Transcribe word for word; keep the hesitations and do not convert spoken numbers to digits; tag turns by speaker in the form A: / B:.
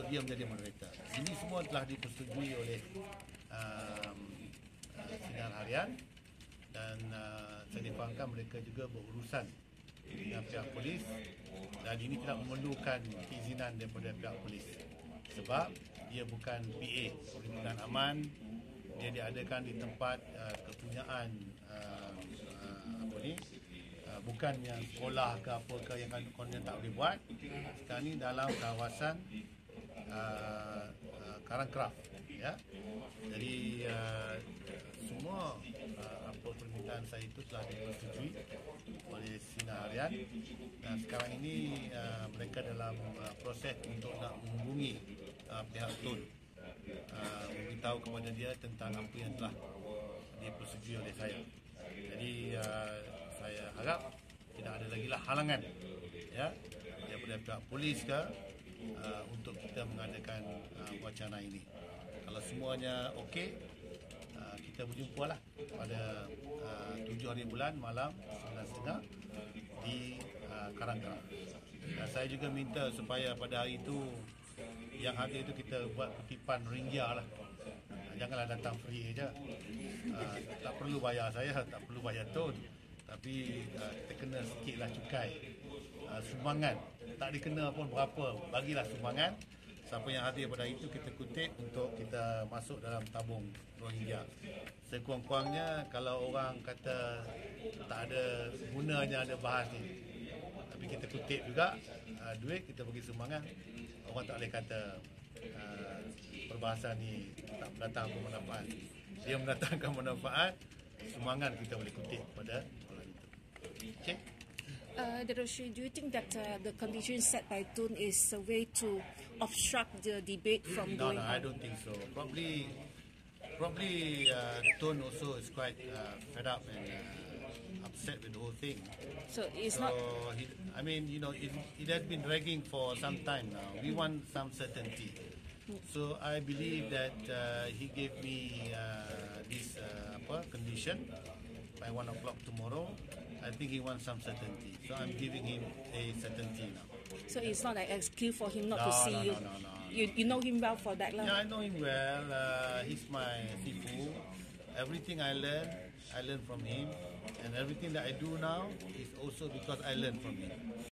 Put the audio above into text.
A: dia menjadi moderator. Ini semua telah dipersetujui oleh um, uh, Sinar Harian dan uh, saya difahamkan mereka juga berurusan dengan pihak polis dan ini tidak memerlukan keizinan daripada pihak polis sebab dia bukan P A, perhimpunan aman. Dia diadakan di tempat uh, kepunyaan uh, uh, apa ni uh, bukan yang sekolah ke apa ke yang konon tak boleh buat. Sekarang ni dalam kawasan uh, uh, Karangkraf, ya. Jadi uh, semua uh, apa permintaan saya itu telah dipersetujui oleh Sinar Harian dan sekarang ini uh, mereka dalam uh, proses untuk nak menghubungi uh, pihak Tun. Uh, memberitahu kepada dia tentang apa yang telah dipersetujui oleh saya. Jadi uh, saya harap tidak ada lagi lah halangan, ya, daripada pihak polis ke uh, untuk kita mengadakan uh, wacana ini. Kalau semuanya okey, uh, kita berjumpa lah pada uh, tujuh hari bulan malam sembilan tiga puluh di uh, Karangkraf. Dan saya juga minta supaya pada hari itu yang ada itu kita buat kutipan ringgit lah. Janganlah datang free je. Uh, tak perlu bayar saya, tak perlu bayar Tun. Tapi uh, kita kena sikitlah cukai. Uh, sumbangan. Tak dikena pun berapa. Bagilah sumbangan. Siapa yang hadir pada itu kita kutip untuk kita masuk dalam tabung Rohingya. Sekurang-kurangnya kalau orang kata tak ada gunanya ada bahas ni. Tapi kita kutip juga uh, duit kita bagi sumbangan. Orang tak boleh kata uh, perbahasan ni tak mendatangkan manfaat. Dia mendatangkan manfaat, sumbangan kita boleh kutip pada orang itu. Okay?
B: Uh, Daroshi, do you think that uh, the condition set by Tun is a way to obstruct the debate from
A: no,
B: going
A: no,
B: on?
A: I don't think so. Probably, probably uh, Tun also is quite uh, fed up and uh, upset with the whole thing.
B: So it's
A: so
B: not.
A: He, I mean, you know, it, it has been dragging for some time now. We want some certainty. So I believe that uh, he gave me uh, this uh, apa, condition by one o'clock tomorrow. I think he wants some certainty. So I'm giving him a certainty now.
B: So it's not an excuse for him not
A: no,
B: to see
A: no,
B: you.
A: No, no, no, no.
B: You you know him well for that, lah.
A: Yeah, I know him well. Uh, he's my sifu. Everything I learn, I learn from him, and everything that I do now is also because I learn from him.